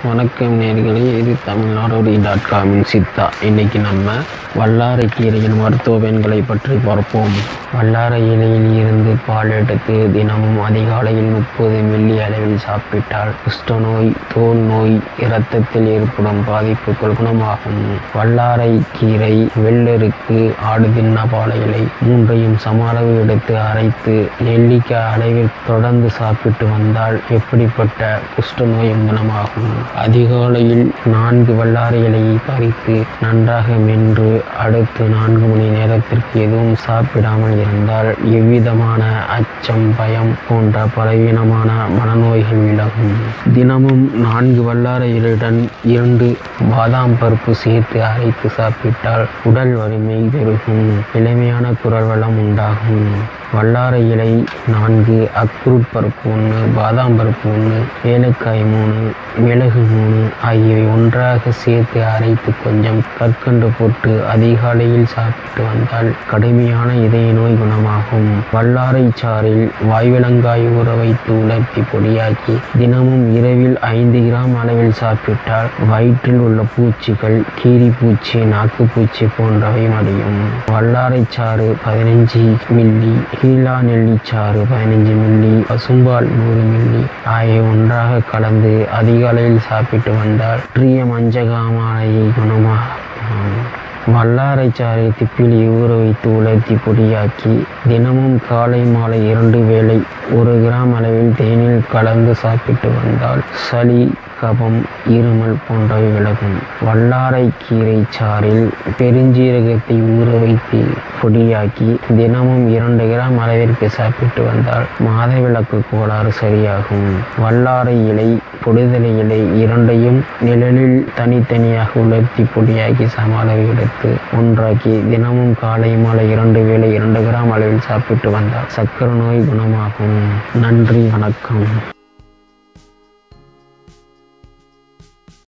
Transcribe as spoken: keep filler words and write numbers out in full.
வணக்கம் நேயர்களே, இது தமிழ்நாடோடி டாட் காமின் சித்தா. இன்னைக்கு நம்ம வல்லாரை கீரையின் மருத்துவ பயன்களை பற்றி பார்ப்போம். வல்லாரை இலையில் இருந்து பால் எடுத்து தினமும் அதிகாலையில் முப்பது மில்லி அளவில் சாப்பிட்டால் குஷ்டநோய், தோல் நோய், இரத்தத்தில் ஏற்படும் பாதிப்புகள் குணமாகும். வல்லாரை கீரை, வெள்ளெருக்கு, ஆடு தின்ன பாலை இலை மூன்றையும் சம அளவு எடுத்து அரைத்து நெல்லிக்காய் அளவில் தொடர்ந்து சாப்பிட்டு வந்தால் எப்படிப்பட்ட குஷ்டநோயும் குணமாகும். அதிகாலையில் நான்கு வல்லாரை இலையை பறித்து நன்றாக மென்று அடுத்து நான்கு மணி நேரத்திற்கு எதுவும் சாப்பிடாமல் இருந்தால் எவ்விதமான அச்சம், பயம் போன்ற பலவீனமான மனநோய்கள் விலகும். தினமும் நான்கு வல்லாரை இலையுடன் இரண்டு பாதாம் பருப்பு சேர்த்து அரைத்து சாப்பிட்டால் உடல் வலிமை பெருகும், இளமையான குரல் வளம் உண்டாகும். வல்லாரை இலை நான்கு, அக்ரூட் பருப்பு ஒன்று, பாதாம் பருப்பு ஒன்று, ஏலக்காய் மூணு, மிளகு மூணு ஆகியவை ஒன்றாக சேர்த்து அரைத்து கொஞ்சம் கற்கண்டு போட்டு அதிகாலையில் சாப்பிட்டு வந்தால் கடுமையான இதய நோய் குணமாகும். வல்லாரை சாறில் வாய்விலங்காய் ஊற வைத்து உலர்த்தி பொடியாக்கி தினமும் இரவில் ஐந்து கிராம் அளவில் சாப்பிட்டால் வயிற்றில் உள்ள பூச்சிகள், கீரி பூச்சி, நாக்கு பூச்சி போன்றவை மடியும். வல்லாரை சாறு பதினஞ்சு மில்லி, கீழா நெல்லிச்சாறு பதினஞ்சு மில்லி, பசும்பால் நூறு மில்லி ஆகிய ஒன்றாக கலந்து அதிகாலையில் சாப்பிட்டு வந்தால் ட்ரிய மஞ்சகாமாலையை குணமாகும். வல்லாரை சாறை திப்பிலி ஊற வைத்து உலர்த்தி பொடியாக்கி தினமும் காலை மாலை இரண்டு வேளை ஒரு கிராம் அளவில் தேனில் கலந்து சாப்பிட்டு வந்தால் சளி, கபம், இருமல் போன்றவை விலகும். வல்லாரை கீரை சாறில் பெருஞ்சீரகத்தை ஊற வைத்து பொடியாக்கி தினமும் இரண்டு கிராம் அளவிற்கு சாப்பிட்டு வந்தால் மாதவிலக்கு கோளாறு சரியாகும். வல்லாரை இலை, பொடுதலை இலை இரண்டையும் நிழலில் தனித்தனியாக உலர்த்தி பொடியாக்கி சம அளவு எடுத்து ஒன்றாக்கி தினமும் காலை மாலை இரண்டு வேளை இரண்டு கிராம் அளவில் சாப்பிட்டு வந்தால் சர்க்கரை நோய் குணமாகும். நன்றி, வணக்கம்.